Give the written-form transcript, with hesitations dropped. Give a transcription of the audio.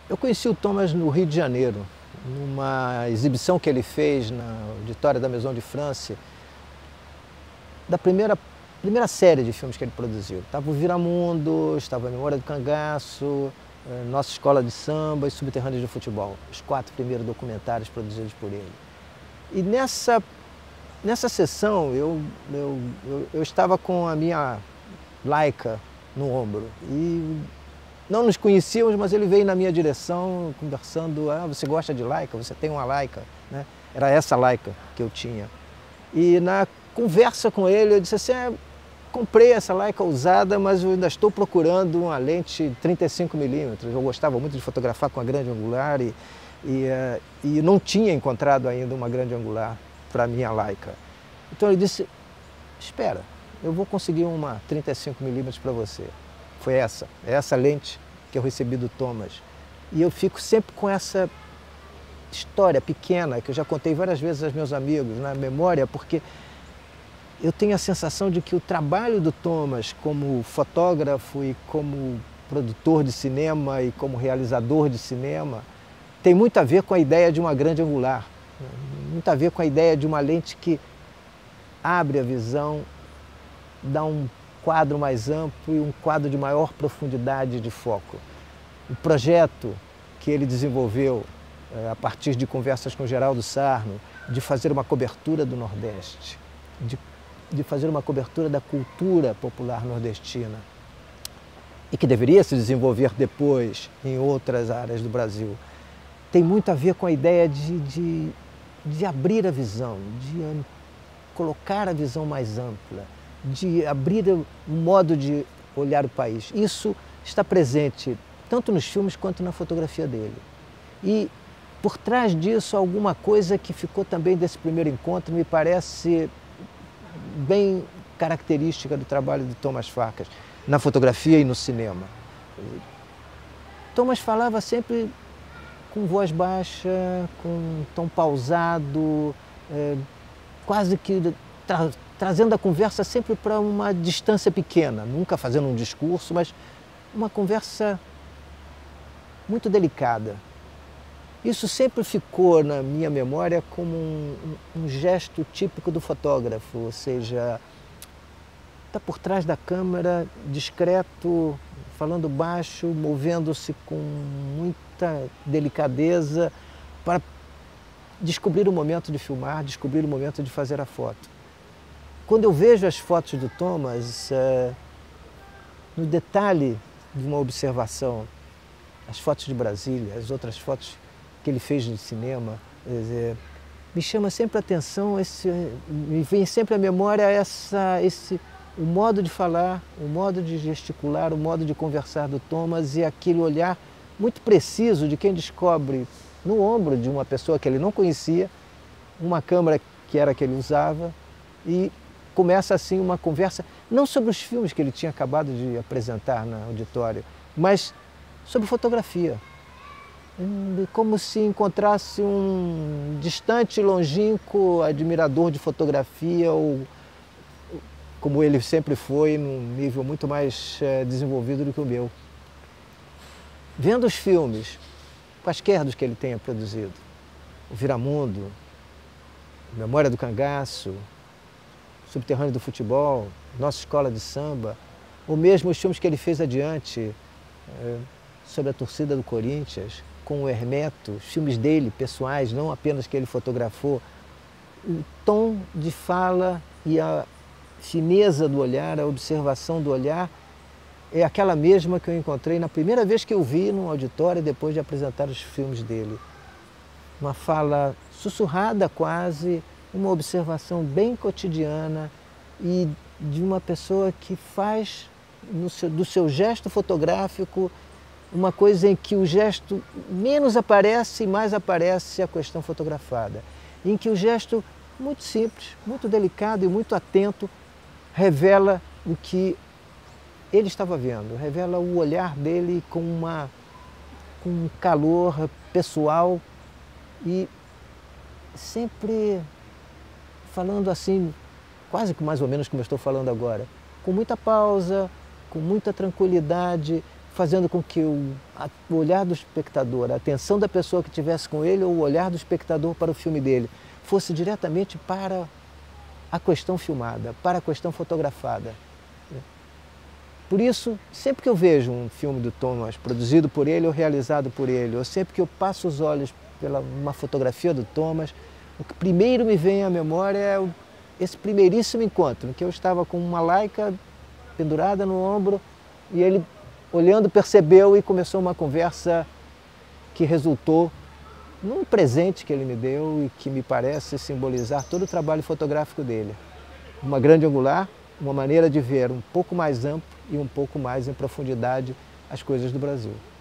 Eu conheci o Thomas no Rio de Janeiro, numa exibição que ele fez na auditória da Maison de France, da primeira série de filmes que ele produziu. Estava o Viramundo, estava a Memória do Cangaço, Nossa Escola de Samba e Subterrâneos de Futebol, os 4 primeiros documentários produzidos por ele. E nessa sessão eu estava com a minha Leica no ombro e não nos conhecíamos, mas ele veio na minha direção conversando: ah, você gosta de Leica? Você tem uma Leica? Né? Era essa Leica que eu tinha. E na conversa com ele eu disse assim: comprei essa Leica usada, mas eu ainda estou procurando uma lente 35mm. Eu gostava muito de fotografar com a grande angular e não tinha encontrado ainda uma grande angular para a minha Leica. Então ele disse: espera, eu vou conseguir uma 35mm para você. Foi essa lente que eu recebi do Thomas. E eu fico sempre com essa história pequena, que eu já contei várias vezes aos meus amigos, na memória, porque eu tenho a sensação de que o trabalho do Thomas como fotógrafo e como produtor de cinema e como realizador de cinema tem muito a ver com a ideia de uma grande angular, muito a ver com a ideia de uma lente que abre a visão, dá um quadro mais amplo e um quadro de maior profundidade de foco. O projeto que ele desenvolveu a partir de conversas com Geraldo Sarno, de fazer uma cobertura do Nordeste, de fazer uma cobertura da cultura popular nordestina, e que deveria se desenvolver depois em outras áreas do Brasil, tem muito a ver com a ideia de abrir a visão, de colocar a visão mais ampla, de abrir o modo de olhar o país. Isso está presente tanto nos filmes quanto na fotografia dele. E por trás disso, alguma coisa que ficou também desse primeiro encontro me parece bem característica do trabalho de Thomas Farkas, na fotografia e no cinema. Thomas falava sempre com voz baixa, com um tom pausado, quase que trazendo a conversa sempre para uma distância pequena, nunca fazendo um discurso, mas uma conversa muito delicada. Isso sempre ficou na minha memória como um gesto típico do fotógrafo, ou seja, está por trás da câmera, discreto, falando baixo, movendo-se com muita delicadeza para descobrir o momento de filmar, descobrir o momento de fazer a foto. Quando eu vejo as fotos do Thomas, no detalhe de uma observação, as fotos de Brasília, as outras fotos que ele fez de cinema, me chama sempre a atenção, me vem sempre à memória o modo de falar, o modo de gesticular, o modo de conversar do Thomas e aquele olhar muito preciso de quem descobre no ombro de uma pessoa que ele não conhecia, uma câmera que era a que ele usava, e começa assim uma conversa, não sobre os filmes que ele tinha acabado de apresentar no auditório, mas sobre fotografia. Como se encontrasse um distante, longínquo admirador de fotografia, ou como ele sempre foi, num nível muito mais desenvolvido do que o meu. Vendo os filmes, quaisquer dos que ele tenha produzido, o Viramundo, Memória do Cangaço, Subterrâneo do Futebol, Nossa Escola de Samba, ou mesmo os filmes que ele fez adiante, sobre a torcida do Corinthians, com o Hermeto, os filmes dele, pessoais, não apenas que ele fotografou, o tom de fala e a fineza do olhar, a observação do olhar, é aquela mesma que eu encontrei na primeira vez que eu vi num auditório depois de apresentar os filmes dele. Uma fala sussurrada quase, uma observação bem cotidiana e de uma pessoa que faz do seu gesto fotográfico uma coisa em que o gesto menos aparece e mais aparece a questão fotografada. Em que o gesto muito simples, muito delicado e muito atento revela o que ele estava vendo, revela o olhar dele com um calor pessoal e sempre falando assim, quase que mais ou menos como eu estou falando agora, com muita pausa, com muita tranquilidade, fazendo com que o olhar do espectador, a atenção da pessoa que estivesse com ele ou o olhar do espectador para o filme dele fosse diretamente para a questão filmada, para a questão fotografada. Por isso, sempre que eu vejo um filme do Thomas produzido por ele ou realizado por ele, ou sempre que eu passo os olhos pela uma fotografia do Thomas, o que primeiro me vem à memória é esse primeiríssimo encontro, em que eu estava com uma Leica pendurada no ombro e ele, olhando, percebeu e começou uma conversa que resultou num presente que ele me deu e que me parece simbolizar todo o trabalho fotográfico dele. Uma grande angular, uma maneira de ver um pouco mais amplo e um pouco mais em profundidade as coisas do Brasil.